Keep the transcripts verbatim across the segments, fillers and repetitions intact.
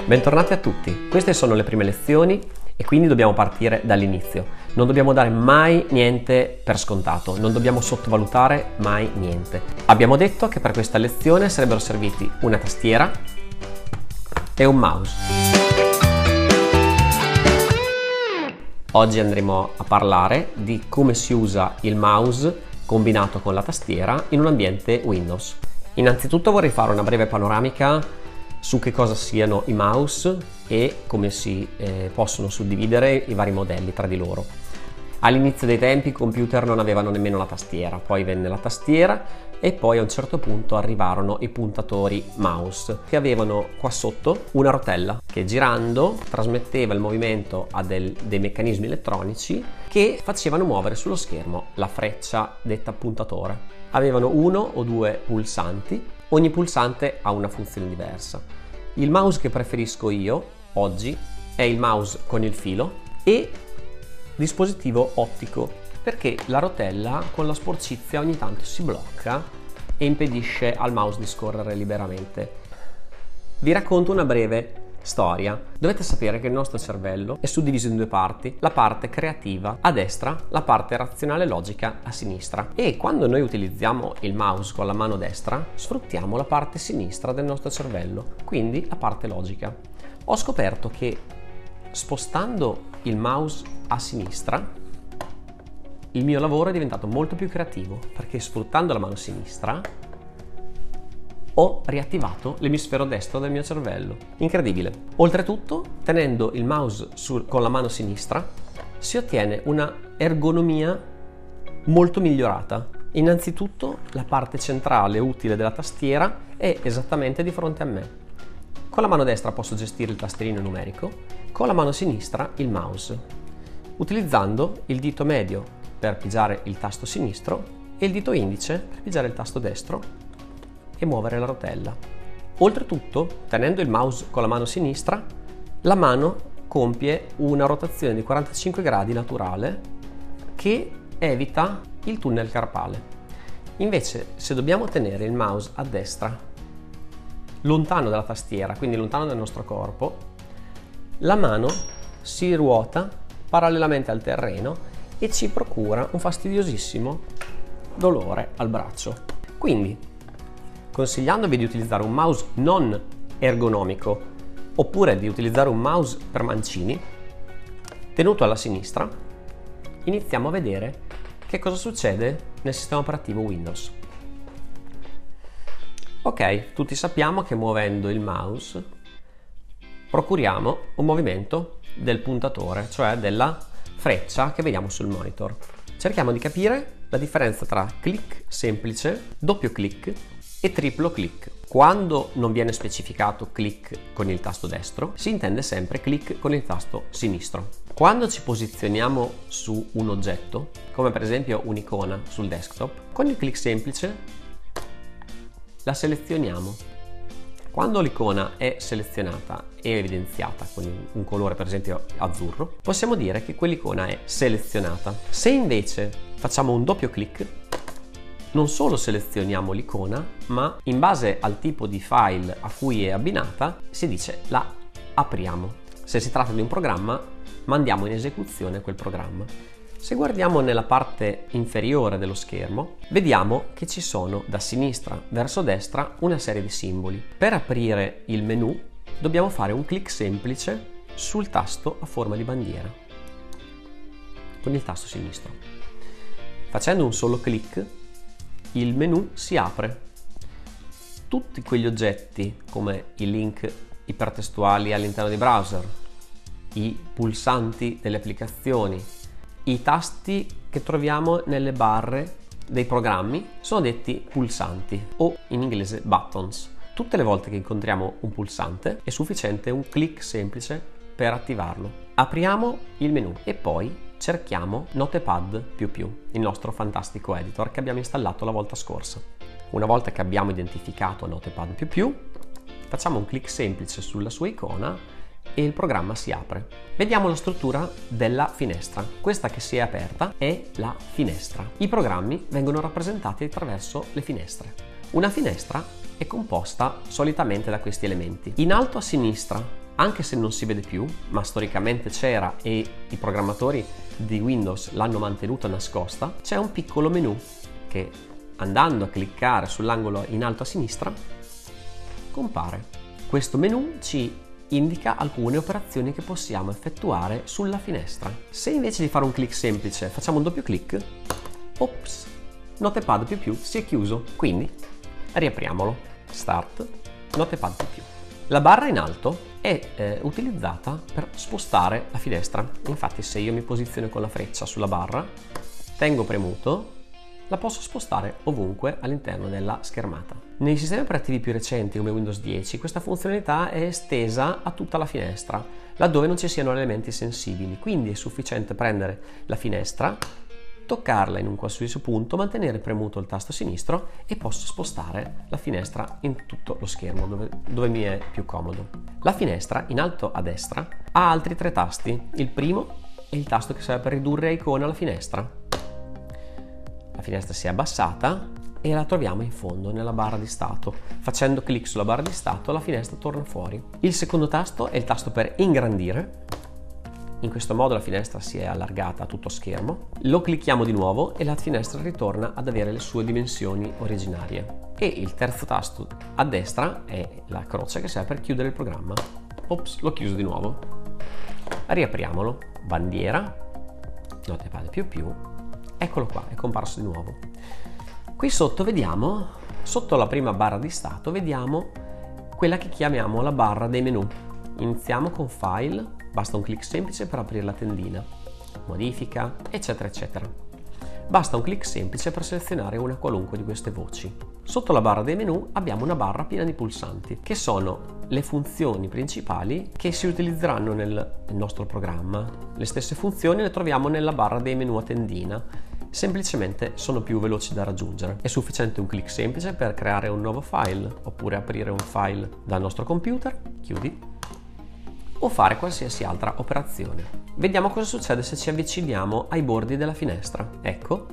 Bentornati a tutti, queste sono le prime lezioni e quindi dobbiamo partire dall'inizio. Non dobbiamo dare mai niente per scontato, non dobbiamo sottovalutare mai niente. Abbiamo detto che per questa lezione sarebbero serviti una tastiera e un mouse. Oggi andremo a parlare di come si usa il mouse combinato con la tastiera in un ambiente Windows. Innanzitutto vorrei fare una breve panoramica su che cosa siano i mouse e come si eh, possono suddividere i vari modelli tra di loro. All'inizio dei tempi i computer non avevano nemmeno la tastiera, poi venne la tastiera e poi a un certo punto arrivarono i puntatori mouse che avevano qua sotto una rotella che girando trasmetteva il movimento a del, dei meccanismi elettronici che facevano muovere sullo schermo la freccia detta puntatore. Avevano uno o due pulsanti. Ogni pulsante ha una funzione diversa. Il mouse che preferisco io oggi è il mouse con il filo e dispositivo ottico, perché la rotella con la sporcizia ogni tanto si blocca e impedisce al mouse di scorrere liberamente. Vi racconto una breve storia. Dovete sapere che il nostro cervello è suddiviso in due parti, la parte creativa a destra, la parte razionale logica a sinistra, e quando noi utilizziamo il mouse con la mano destra sfruttiamo la parte sinistra del nostro cervello, quindi la parte logica. Ho scoperto che spostando il mouse a sinistra il mio lavoro è diventato molto più creativo, perché sfruttando la mano sinistra ho riattivato l'emisfero destro del mio cervello. Incredibile! Oltretutto, tenendo il mouse sul, con la mano sinistra, si ottiene una ergonomia molto migliorata. Innanzitutto, la parte centrale utile della tastiera è esattamente di fronte a me. Con la mano destra posso gestire il tastierino numerico, con la mano sinistra il mouse, utilizzando il dito medio per pigiare il tasto sinistro e il dito indice per pigiare il tasto destro e muovere la rotella. Oltretutto, tenendo il mouse con la mano sinistra, la mano compie una rotazione di quarantacinque gradi naturale che evita il tunnel carpale. Invece, se dobbiamo tenere il mouse a destra, lontano dalla tastiera, quindi lontano dal nostro corpo, la mano si ruota parallelamente al terreno e ci procura un fastidiosissimo dolore al braccio. Quindi, consigliandovi di utilizzare un mouse non ergonomico oppure di utilizzare un mouse per mancini tenuto alla sinistra, iniziamo a vedere che cosa succede nel sistema operativo Windows. Ok, tutti sappiamo che muovendo il mouse procuriamo un movimento del puntatore, cioè della freccia che vediamo sul monitor. Cerchiamo di capire la differenza tra click semplice, doppio click e triplo click. Quando non viene specificato click con il tasto destro, si intende sempre click con il tasto sinistro. Quando ci posizioniamo su un oggetto, come per esempio un'icona sul desktop, con il click semplice la selezioniamo. Quando l'icona è selezionata e evidenziata con un colore per esempio azzurro, possiamo dire che quell'icona è selezionata. Se invece facciamo un doppio click, non solo selezioniamo l'icona, ma in base al tipo di file a cui è abbinata, si dice la apriamo. Se si tratta di un programma, mandiamo in esecuzione quel programma. Se guardiamo nella parte inferiore dello schermo, vediamo che ci sono da sinistra verso destra una serie di simboli. Per aprire il menu dobbiamo fare un clic semplice sul tasto a forma di bandiera, con il tasto sinistro. Facendo un solo clic, il menu si apre. Tutti quegli oggetti come i link ipertestuali all'interno dei browser, i pulsanti delle applicazioni, i tasti che troviamo nelle barre dei programmi sono detti pulsanti o in inglese buttons. Tutte le volte che incontriamo un pulsante è sufficiente un clic semplice per attivarlo. Apriamo il menu e poi cerchiamo Notepad più più, il nostro fantastico editor che abbiamo installato la volta scorsa. Una volta che abbiamo identificato Notepad più più, facciamo un clic semplice sulla sua icona e il programma si apre. Vediamo la struttura della finestra. Questa che si è aperta è la finestra. I programmi vengono rappresentati attraverso le finestre. Una finestra è composta solitamente da questi elementi. In alto a sinistra anche se non si vede più, ma storicamente c'era e i programmatori di Windows l'hanno mantenuta nascosta, c'è un piccolo menu che, andando a cliccare sull'angolo in alto a sinistra, compare. Questo menu ci indica alcune operazioni che possiamo effettuare sulla finestra. Se invece di fare un clic semplice facciamo un doppio clic, ops, Notepad più più si è chiuso, quindi riapriamolo. Start, Notepad più più. La barra in alto è eh, utilizzata per spostare la finestra. Infatti se io mi posiziono con la freccia sulla barra, tengo premuto, la posso spostare ovunque all'interno della schermata. Nei sistemi operativi più recenti come Windows dieci questa funzionalità è estesa a tutta la finestra, laddove non ci siano elementi sensibili, quindi è sufficiente prendere la finestra, toccarla in un qualsiasi punto, mantenere premuto il tasto sinistro e posso spostare la finestra in tutto lo schermo dove, dove mi è più comodo. La finestra in alto a destra ha altri tre tasti. Il primo è il tasto che serve per ridurre a icona la finestra. La finestra si è abbassata e la troviamo in fondo nella barra di stato. Facendo clic sulla barra di stato la finestra torna fuori. Il secondo tasto è il tasto per ingrandire. In questo modo la finestra si è allargata a tutto schermo. Lo clicchiamo di nuovo e la finestra ritorna ad avere le sue dimensioni originarie. E il terzo tasto a destra è la croce che serve per chiudere il programma. Ops, l'ho chiuso di nuovo. Riapriamolo. Bandiera, Notepad più più. Eccolo qua, è comparso di nuovo. Qui sotto vediamo, sotto la prima barra di stato, vediamo quella che chiamiamo la barra dei menu. Iniziamo con File. Basta un clic semplice per aprire la tendina, modifica, eccetera eccetera. Basta un clic semplice per selezionare una qualunque di queste voci. Sotto la barra dei menu abbiamo una barra piena di pulsanti, che sono le funzioni principali che si utilizzeranno nel nostro programma. Le stesse funzioni le troviamo nella barra dei menu a tendina, semplicemente sono più veloci da raggiungere. È sufficiente un clic semplice per creare un nuovo file, oppure aprire un file dal nostro computer, chiudi, o fare qualsiasi altra operazione. Vediamo cosa succede se ci avviciniamo ai bordi della finestra. Ecco,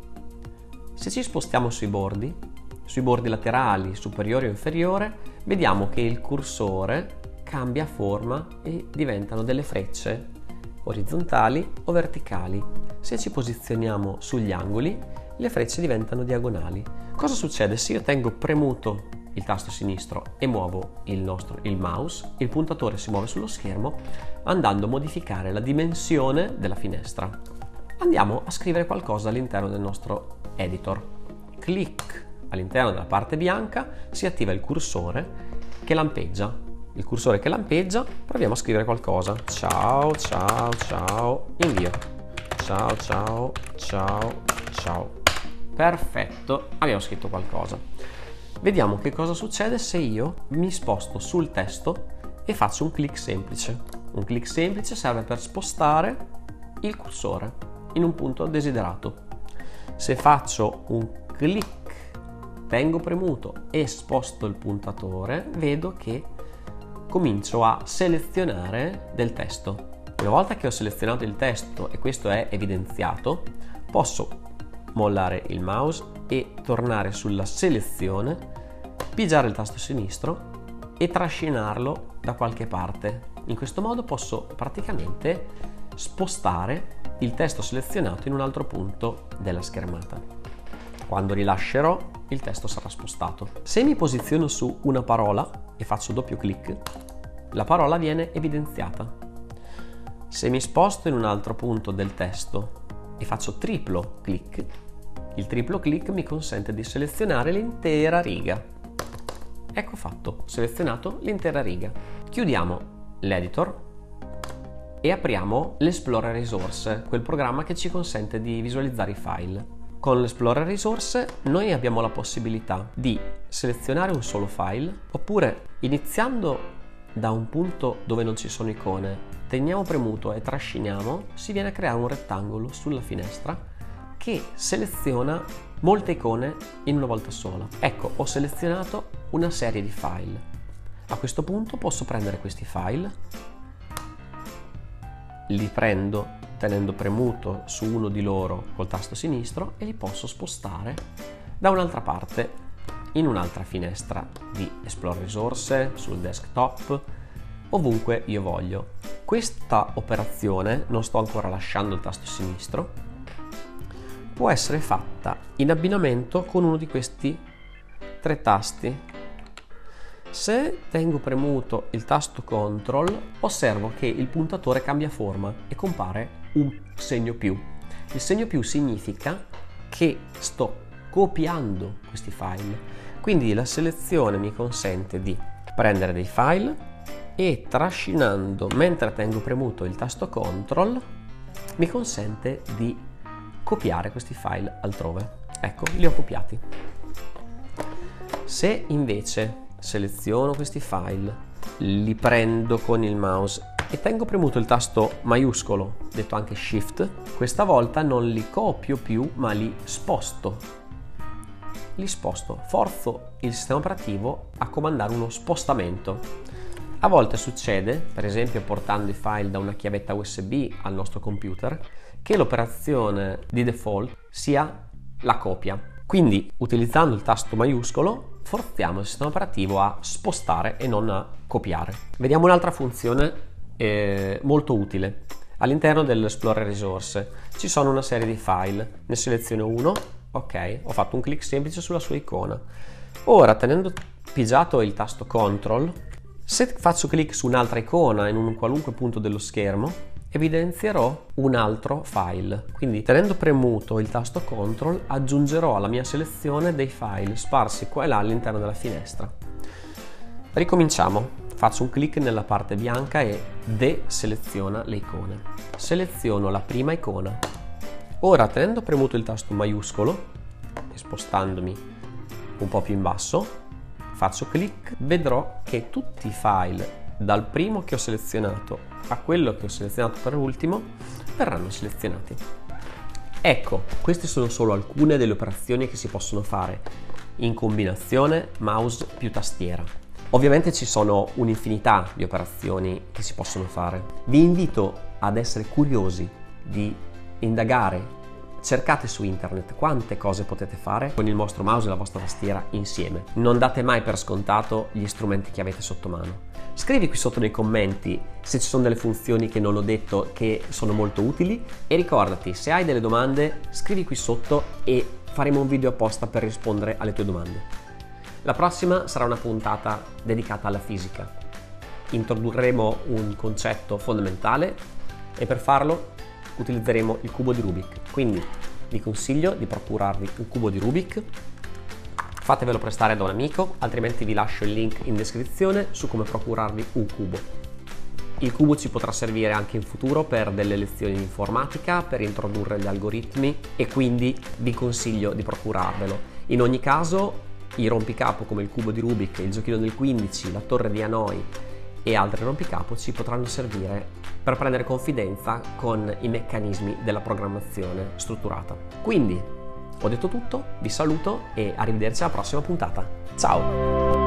se ci spostiamo sui bordi, sui bordi laterali, superiore o inferiore, vediamo che il cursore cambia forma e diventano delle frecce orizzontali o verticali. Se ci posizioniamo sugli angoli, le frecce diventano diagonali. Cosa succede se io tengo premuto il tasto sinistro e muovo il, nostro, il mouse, il puntatore si muove sullo schermo andando a modificare la dimensione della finestra. Andiamo a scrivere qualcosa all'interno del nostro editor. Clic all'interno della parte bianca, si attiva il cursore che lampeggia. Il cursore che lampeggia, proviamo a scrivere qualcosa. Ciao, ciao, ciao, invio. Ciao, ciao, ciao, ciao. Perfetto, abbiamo scritto qualcosa. Vediamo che cosa succede se io mi sposto sul testo e faccio un clic semplice. Un clic semplice serve per spostare il cursore in un punto desiderato. Se faccio un clic, tengo premuto e sposto il puntatore, vedo che comincio a selezionare del testo. Una volta che ho selezionato il testo e questo è evidenziato, posso mollare il mouse e tornare sulla selezione, pigiare il tasto sinistro e trascinarlo da qualche parte. In questo modo posso praticamente spostare il testo selezionato in un altro punto della schermata. Quando rilascerò, il testo sarà spostato. Se mi posiziono su una parola e faccio doppio clic, la parola viene evidenziata. Se mi sposto in un altro punto del testo e faccio triplo clic, il triplo clic mi consente di selezionare l'intera riga. Ecco fatto, selezionato l'intera riga. Chiudiamo l'editor e apriamo l'Explorer Resource, quel programma che ci consente di visualizzare i file. Con l'Explorer Resource noi abbiamo la possibilità di selezionare un solo file, oppure iniziando da un punto dove non ci sono icone, teniamo premuto e trasciniamo, si viene a creare un rettangolo sulla finestra che seleziona molte icone in una volta sola. Ecco, ho selezionato una serie di file. A questo punto posso prendere questi file, li prendo tenendo premuto su uno di loro col tasto sinistro e li posso spostare da un'altra parte in un'altra finestra di Explore Resource, sul desktop, ovunque io voglio. Questa operazione, non sto ancora lasciando il tasto sinistro, può essere fatta in abbinamento con uno di questi tre tasti. Se tengo premuto il tasto control, osservo che il puntatore cambia forma e compare un segno più. Il segno più significa che sto copiando questi file. Quindi la selezione mi consente di prendere dei file e trascinando mentre tengo premuto il tasto control mi consente di copiare questi file altrove. Ecco, li ho copiati. Se invece seleziono questi file, li prendo con il mouse e tengo premuto il tasto maiuscolo, detto anche Shift, questa volta non li copio più ma li sposto. Li sposto, forzo il sistema operativo a comandare uno spostamento. A volte succede, per esempio portando i file da una chiavetta U S B al nostro computer, che l'operazione di default sia la copia. Quindi, utilizzando il tasto maiuscolo, forziamo il sistema operativo a spostare e non a copiare. Vediamo un'altra funzione eh, molto utile. All'interno dell'Explorer Risorse ci sono una serie di file. Ne seleziono uno, ok, ho fatto un clic semplice sulla sua icona. Ora, tenendo pigiato il tasto Control, se faccio clic su un'altra icona in un qualunque punto dello schermo, evidenzierò un altro file. Quindi, tenendo premuto il tasto Control, aggiungerò alla mia selezione dei file sparsi qua e là all'interno della finestra. Ricominciamo. Faccio un clic nella parte bianca e deseleziona le icone. Seleziono la prima icona. Ora, tenendo premuto il tasto maiuscolo e spostandomi un po' più in basso, faccio clic, vedrò che tutti i file dal primo che ho selezionato a quello che ho selezionato per ultimo verranno selezionati. Ecco, queste sono solo alcune delle operazioni che si possono fare in combinazione mouse più tastiera. Ovviamente ci sono un'infinità di operazioni che si possono fare. Vi invito ad essere curiosi di indagare. Cercate su internet quante cose potete fare con il vostro mouse e la vostra tastiera insieme. Non date mai per scontato gli strumenti che avete sotto mano. Scrivi qui sotto nei commenti se ci sono delle funzioni che non ho detto che sono molto utili e ricordati, se hai delle domande scrivi qui sotto e faremo un video apposta per rispondere alle tue domande. La prossima sarà una puntata dedicata alla fisica. Introdurremo un concetto fondamentale e per farlo utilizzeremo il cubo di Rubik. Quindi vi consiglio di procurarvi un cubo di Rubik, fatevelo prestare da un amico, altrimenti vi lascio il link in descrizione su come procurarvi un cubo. Il cubo ci potrà servire anche in futuro per delle lezioni di informatica, per introdurre gli algoritmi e quindi vi consiglio di procurarvelo. In ogni caso i rompicapo come il cubo di Rubik, il giochino del quindici, la torre di Hanoi e altri rompicapo ci potranno servire per prendere confidenza con i meccanismi della programmazione strutturata. Quindi, ho detto tutto, vi saluto e arrivederci alla prossima puntata. Ciao!